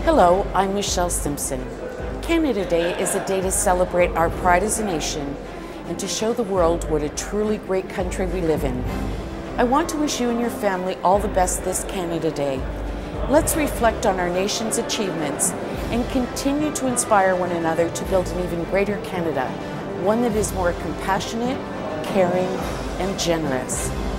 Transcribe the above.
Hello, I'm Michelle Simson. Canada Day is a day to celebrate our pride as a nation and to show the world what a truly great country we live in. I want to wish you and your family all the best this Canada Day. Let's reflect on our nation's achievements and continue to inspire one another to build an even greater Canada, one that is more compassionate, caring, and generous.